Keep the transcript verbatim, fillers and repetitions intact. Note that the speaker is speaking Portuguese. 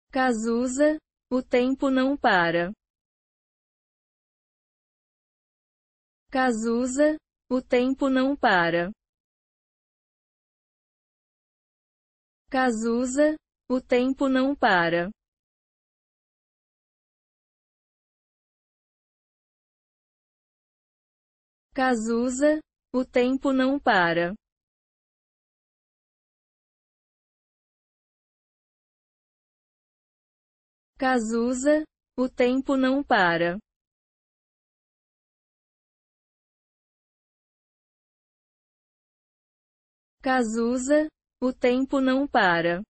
Cazuza, o tempo não para. Cazuza, o tempo não para. Cazuza, o tempo não para. Cazuza, o tempo não para. Cazuza, o tempo não para. Cazuza, o tempo não para.